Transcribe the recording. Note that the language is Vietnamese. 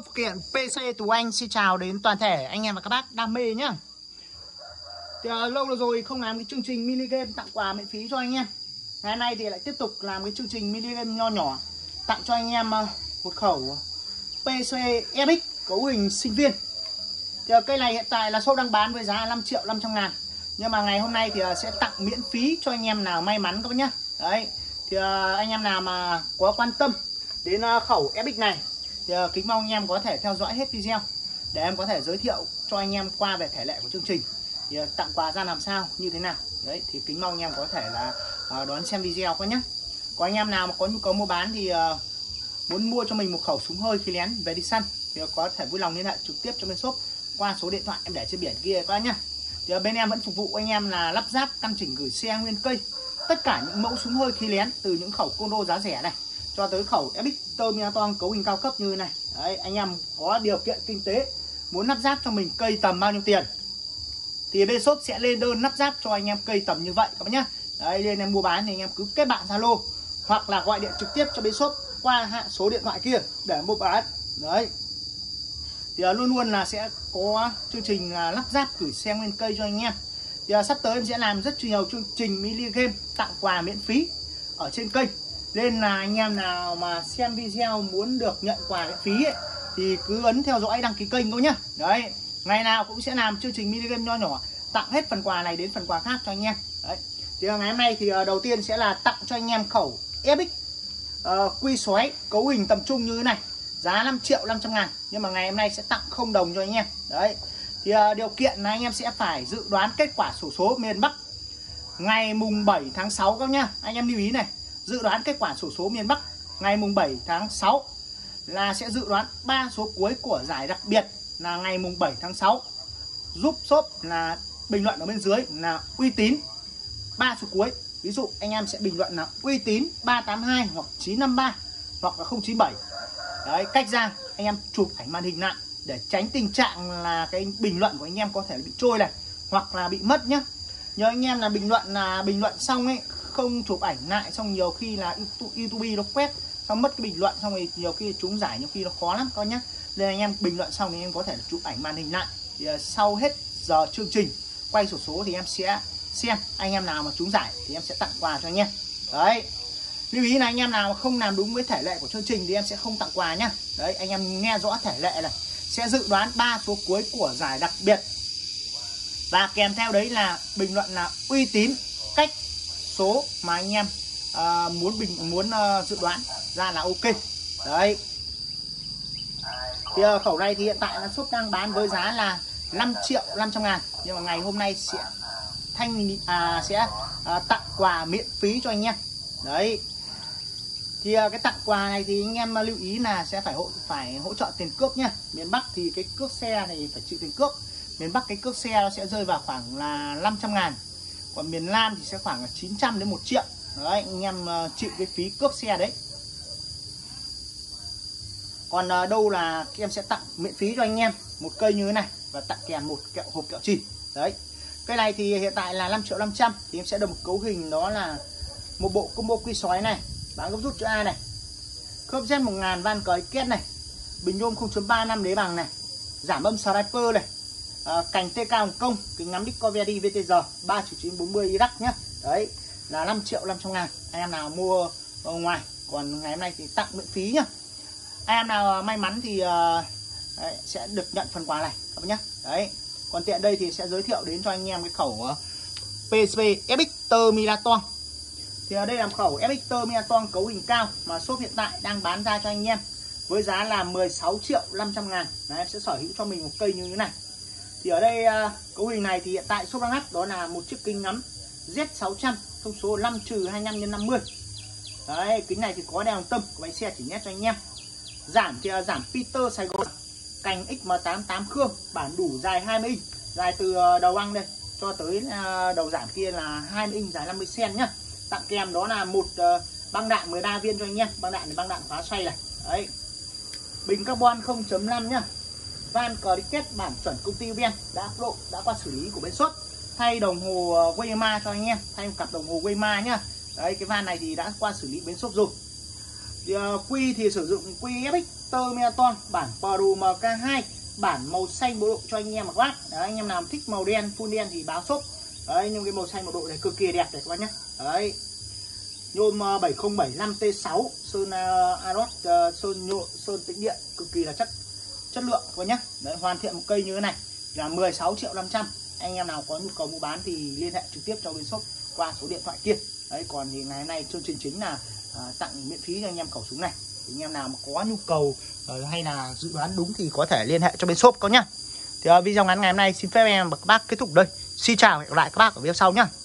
Phụ kiện PC Tú Anh xin chào đến toàn thể anh em và các bác đam mê nhá. Thì lâu rồi không làm cái chương trình mini game tặng quà miễn phí cho anh em. Ngày nay thì lại tiếp tục làm cái chương trình mini game nho nhỏ tặng cho anh em một khẩu PC FX cấu hình sinh viên. Thì cây này hiện tại là shop đang bán với giá 5.500.000. Nhưng mà ngày hôm nay thì sẽ tặng miễn phí cho anh em nào may mắn các bác nhá. Đấy. Thì anh em nào mà có quan tâm đến khẩu FX này thì kính mong anh em có thể theo dõi hết video để em có thể giới thiệu cho anh em qua về thể lệ của chương trình, thì tặng quà ra làm sao như thế nào. Đấy thì kính mong anh em có thể là đón xem video các nhé. Có anh em nào mà có nhu cầu mua bán thì muốn mua cho mình một khẩu súng hơi khí nén về đi săn thì có thể vui lòng liên hệ trực tiếp cho bên shop qua số điện thoại em để trên biển kia các nhá. Thì bên em vẫn phục vụ anh em là lắp ráp, căn chỉnh, gửi xe nguyên cây tất cả những mẫu súng hơi khí nén, từ những khẩu côn giá rẻ này cho tới khẩu FX Terminator cấu hình cao cấp như này. Đấy, anh em có điều kiện kinh tế muốn lắp ráp cho mình cây tầm bao nhiêu tiền thì bên shop sẽ lên đơn lắp ráp cho anh em cây tầm như vậy các bác nhá. Đấy, nên em mua bán thì anh em cứ kết bạn Zalo hoặc là gọi điện trực tiếp cho bên shop qua số điện thoại kia để mua bán. Đấy thì luôn luôn là sẽ có chương trình là lắp ráp, gửi xe nguyên cây cho anh em. Thì sắp tới em sẽ làm rất nhiều chương trình mini game tặng quà miễn phí ở trên kênh, nên là anh em nào mà xem video muốn được nhận quà miễn phí ấy, thì cứ ấn theo dõi, đăng ký kênh thôi nhá. Đấy, ngày nào cũng sẽ làm chương trình mini game nho nhỏ tặng hết phần quà này đến phần quà khác cho anh em. Đấy, thì ngày hôm nay thì đầu tiên sẽ là tặng cho anh em khẩu FX quy xoáy cấu hình tầm trung như thế này, giá 5.500.000, nhưng mà ngày hôm nay sẽ tặng không đồng cho anh em. Đấy thì điều kiện là anh em sẽ phải dự đoán kết quả xổ số miền Bắc ngày mùng 7 tháng 6 các nhá. Anh em lưu ý này, dự đoán kết quả xổ số miền Bắc ngày mùng 7 tháng 6 là sẽ dự đoán 3 số cuối của giải đặc biệt là ngày mùng 7 tháng 6. Giúp shop là bình luận ở bên dưới là uy tín 3 số cuối. Ví dụ anh em sẽ bình luận là uy tín 382 hoặc 953 hoặc là 097. Đấy, cách ra anh em chụp ảnh màn hình lại để tránh tình trạng là cái bình luận của anh em có thể bị trôi này hoặc là bị mất nhá. Nhớ anh em là bình luận xong ấy không chụp ảnh lại, xong nhiều khi là YouTube nó quét xong mất cái bình luận, xong rồi nhiều khi trúng giải, nhiều khi nó khó lắm con nhé. Nên anh em bình luận xong thì em có thể chụp ảnh màn hình lại, thì sau hết giờ chương trình quay xổ số thì em sẽ xem anh em nào mà trúng giải thì em sẽ tặng quà cho anh em. Đấy, lưu ý là anh em nào mà không làm đúng với thể lệ của chương trình thì em sẽ không tặng quà nhá. Đấy, anh em nghe rõ thể lệ này, sẽ dự đoán 3 số cuối của giải đặc biệt và kèm theo đấy là bình luận là uy tín cách số mà anh em muốn dự đoán ra là ok. Đấy thì khẩu này thì hiện tại là shop đang bán với giá là 5.500.000, nhưng mà ngày hôm nay sẽ tặng quà miễn phí cho anh em. Đấy thì cái tặng quà này thì anh em lưu ý là sẽ phải hỗ trợ tiền cước nhá. Miền Bắc thì cái cước xe này phải chịu tiền cước. Miền Bắc cái cước xe nó sẽ rơi vào khoảng là 500.000, còn miền Nam thì sẽ khoảng là 900 đến 1 triệu. Đấy, anh em chịu cái phí cước xe đấy. Còn đâu là em sẽ tặng miễn phí cho anh em một cây như thế này và tặng kèm một hộp kẹo chì. Đấy, cây này thì hiện tại là 5.500.000 thì em sẽ được một cấu hình đó là một bộ combo quy xoáy này, bán gấp rút chữ A này, khớp Z1000 van cờ kết này, bình nhôm 0.35 đế bằng này, giảm âm sniper này, cành TK Hồng Kông, kính ngắm Discovery VTR 3.940 Iraq nhá. Đấy là 5.500.000 anh em nào mua ở ngoài. Còn ngày hôm nay thì tặng miễn phí nhá. Anh em nào may mắn thì sẽ được nhận phần quà này các bác nhá. Đấy, còn tiện đây thì sẽ giới thiệu đến cho anh em cái khẩu PC FX Terminator. Thì ở đây là khẩu FX Terminator cấu hình cao mà shop hiện tại đang bán ra cho anh em với giá là 16.500.000. Em sẽ sở hữu cho mình một cây như thế này. Thì ở đây cấu hình này thì hiện tại shop đang lắp đó là một chiếc kính ngắm Z600 thông số 5-25x50. Đấy, kính này thì có đèn tâm, có bánh xe chỉ nét cho anh em. Giảm thì giảm Peter Sài Gòn, cành XM88 Khương, bản đủ dài 20 inch, dài từ đầu băng đây cho tới đầu giảm kia là 20 inch, dài 50 cm nhá. Tặng kèm đó là một băng đạn 13 viên cho anh em. Băng đạn thì băng đạn khóa xoay này. Đấy, bình carbon 0.5 nhá. Van cờ đi kết bản chuẩn công ty Ven đã qua xử lý của bên shop. Thay đồng hồ Wayma cho anh em, thay một cặp đồng hồ Wayma nhá. Đấy, cái van này thì đã qua xử lý bên shop rồi. Thì quy thì sử dụng quy FX Master Marathon bản Pro MK2, bản màu xanh bộ độ cho anh em các bác. Đấy, anh em nào thích màu đen full đen thì báo shop. Đấy, nhưng cái màu xanh bộ độ này cực kỳ đẹp đấy các bác nhé. Đấy, nhôm 7075T6 sơn Aros, sơn tĩnh điện cực kỳ là chất lượng các bác nhé. Đấy, hoàn thiện một cây như thế này là 16.500.000. Anh em nào có nhu cầu mua bán thì liên hệ trực tiếp cho bên shop qua số điện thoại kia. Đấy, còn thì ngày hôm nay chương trình chính là tặng miễn phí cho anh em khẩu súng này. Thì anh em nào mà có nhu cầu hay là dự đoán đúng thì có thể liên hệ cho bên shop có nhá. Thì video ngắn ngày hôm nay xin phép em và các bác kết thúc đây. Xin chào và hẹn gặp lại các bác ở video sau nhá.